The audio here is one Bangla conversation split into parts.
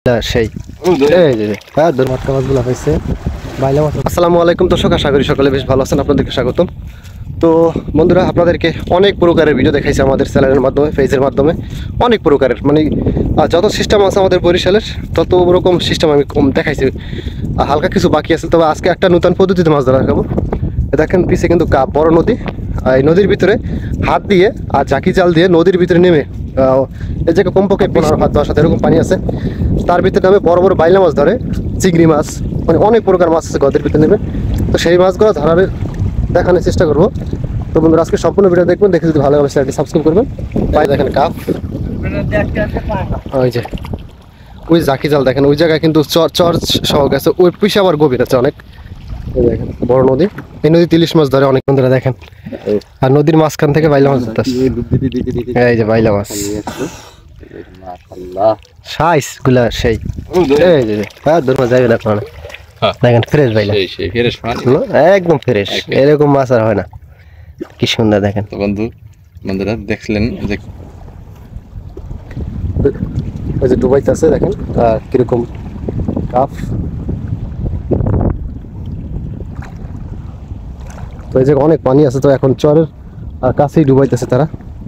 আসসালামু আলাইকুম দর্শক, আশা করি সকলে বেশ ভালো আছেন। আপনাদেরকে স্বাগতম। তো বন্ধুরা, আপনাদেরকে অনেক প্রকারের ভিডিও দেখাইছে আমাদের চ্যানেলের মাধ্যমে, পেজের মাধ্যমে। অনেক প্রকারের যত সিস্টেম আছে আমাদের বরিশালের, তত রকম সিস্টেম আমি দেখাইছি। হালকা কিছু বাকি আছে, তবে আজকে একটা নতুন পদ্ধতিতে মাছ ধরা দেখাবো। দেখেন পিছে কিন্তু বড় নদী, এই নদীর ভিতরে হাত দিয়ে আর ঝাঁকি জাল দিয়ে নদীর ভিতরে নেমে এই জায়গায় কমপক্ষে 15 হাত 10 হাত এরকম পানি আছে, তার ভিতরে নামে বড় বড় বাইলা মাছ ধরে, চিংড়ি মাছ, অনেক প্রকার মাছ আছে গদের ভিতরে নেমে। তো সেই মাছগুলো ধরার দেখানোর চেষ্টা করবো। তো বন্ধুরা, আজকে সম্পূর্ণ ভিডিও দেখবেন, দেখে যদি ভালো লাগে চ্যানেলটি সাবস্ক্রাইব করবেন। ভাই দেখেন কাপ, ওই যে ওই ঝাঁকি জাল দেখেন, ওই জায়গায় কিন্তু চর সহ গেছে, ওই পিছে আবার গভীর আছে অনেক। দেখেন বড় নদী, এই নদীতে ইলিশ মাছ ধরে অনেক। বন্ধুরা দেখেন, আর নদীর মাঝখান থেকে বাইলা মাছ ধরতেছে। এই যে বাইলা মাছ, সাইজ গুলা সেই ধরবা যাবে না কারণে। দেখেন ফ্রেশ বাইলা, একদম ফ্রেশ। এরকম মাছ আর হয় না, কি সুন্দর দেখেন। বন্ধুরা দেখলেন যে ওই যে ডুবাইতে আছে, দেখেন কিরকম কাপ। তো এই জায়গায় অনেক পানি আছে, তো এখন চরের কাছেই ডুবাইতেছে তারা।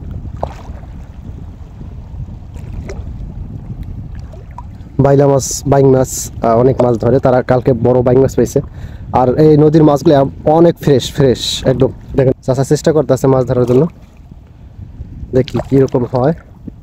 বাইলা মাছ, বাইং মাছ, অনেক মাছ ধরে তারা। কালকে বড় বাইং মাছ পাইছে। আর এই নদীর মাছগুলো অনেক ফ্রেশ ফ্রেশ একদম। দেখেন চাষা চেষ্টা করতেছে মাছ ধরার জন্য, দেখি কিরকম হয়।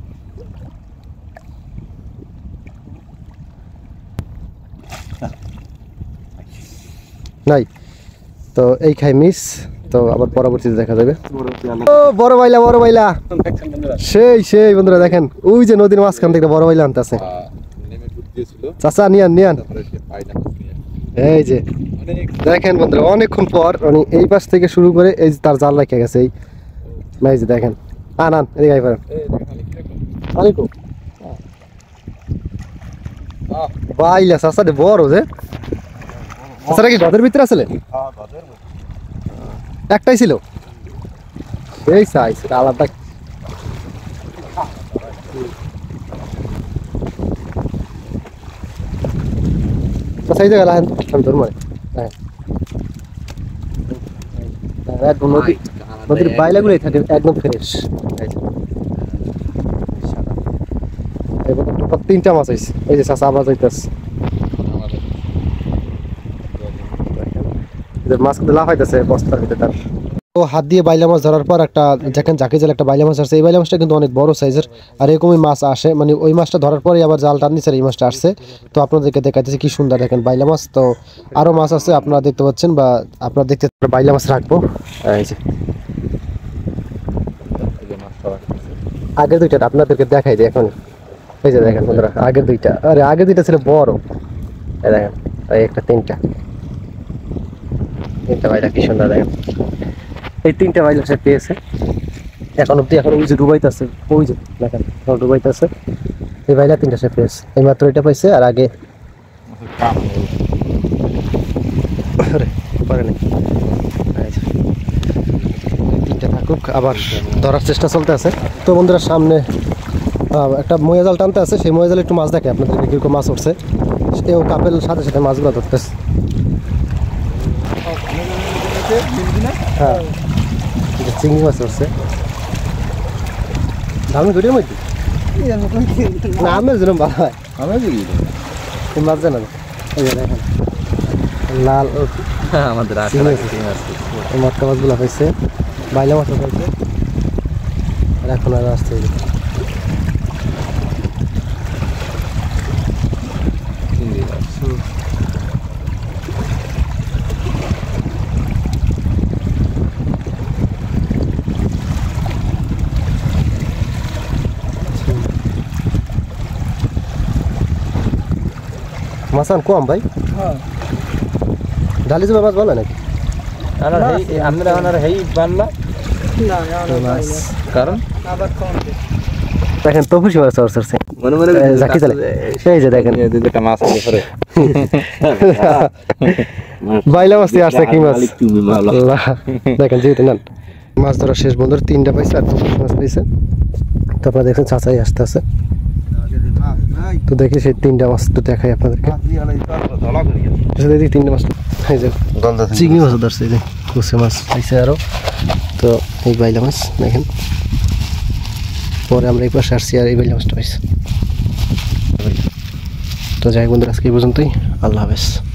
নাই তো এই খাই মিস, তো আবার পরবর্তীতে দেখা যাবে। ও বড় বাইলা, বড় বাইলা, সেই সেই বন্ধুরা দেখেন, ওই যে নদীর মাঝখান থেকে বড় বাইলা আনতেছে। চাচা নিয়ান নিয়ান, এই যে দেখেন বন্ধুরা, অনেকক্ষণ পর এই পাশ থেকে শুরু করে এই তার জাল রেখে গেছে। এই যে দেখেন, আনান এদিকে আই পারেন। বাইলা চাচা বড় যে, চাচা কি গদের ভিতরে আসলে একটাই ছিল, এই সাইজ আলাদা। সেই জায়গায় আমি ধরবো একদম নদীর বাইলাগুলোই থাকে একদম ফ্রেশ। তিনটা মাছ হয়েছে, এই যে চাষা আবার যাইতেছে। মাছ কিন্তু লাভ হইতেছে বস্তার ভিতরে তার। তো হাত দিয়ে বাইলা মাছ ধরার পর একটা দেখেন ঝাঁকি জাল একটা বাইলা মাছ আসছে। এই বাইলা মাছটা কিন্তু অনেক বড় সাইজের, আর এরকমই মাছ আসে, ওই মাছটা ধরার পরে আবার জাল টান নিচে এই মাছটা আসছে। তো আপনাদেরকে দেখাইতেছে কি সুন্দর দেখেন বাইলা মাছ। তো আরো মাছ আছে আপনারা দেখতে পাচ্ছেন, বা আপনারা দেখতে বাইলা মাছ রাখবো। এই যে আগের দুইটা আপনাদেরকে দেখাই দিই এখন। এই যে দেখেন বন্ধুরা, আগের দুইটা, আরে আগের দুইটা ছিল বড়। এই দেখেন, এই একটা তিনটা বাইলা কি সুন্দর দেখেন। এই তিনটা বাইলা সে পেয়েছে এখন অব্দি। এখন ওই যে ডুবাইতেছে, ওই যে দেখেন ডুবাইতেছে, এই বাইলা তিনটা সে পেয়েছে। এই মাত্র এটা পাইছে, আর আগে তিনটা থাকুক, আবার ধরার চেষ্টা চলতে আছে। তো বন্ধুরা, সামনে একটা ময়া জাল টানতে আছে, সেই ময়া জালে একটু মাছ দেখে আপনাদেরকে কিরকম মাছ উঠছে। সেও কাপের সাথে সাথে মাছগুলো ধরতেছে। হ্যাঁ, চিংড়ি মাছ উঠছে দারুণ ভিডিওর মধ্যে। না আমার যেরকম ভালো হয় মাছ জানা, এই যে দেখেন লাল আমাদের মটকা মাছগুলো পাইছে, বাইলা মাছও পাইছে। আর এখন আর আসছে মাছান কম ভাই। ঢালি যাবে মাছ ভালো নাকি? কারণ দেখেন তফুসি মাছ চড়ছে ঝাঁকি জালে। এই যে দেখেন মাছ বাইলা মাছ আসছে, কি মাছ দেখেন। যেহেতু নেন মাছ ধরা শেষ বন্ধুর, তিনটা পাইছে আর তফুসি মাছ পাইছে। তারপরে দেখছেন চাচাই আসতে আছে। তো দেখি সেই 3টা মাছ তো দেখাই আপনাদেরকে। দেখি 3টা মাছ, এই যে চিংড়ি মাছ ধরছে, এই যে কুচে মাছ আইছে আরো। তো এই বাইলা মাছ দেখেন, পরে আমরা এই পাশে আসছি আর এই বাইলা মাছটা পাইছি। তো যাই হোক বন্ধুরা, আজকে এই পর্যন্তই। আল্লাহ হাফেজ।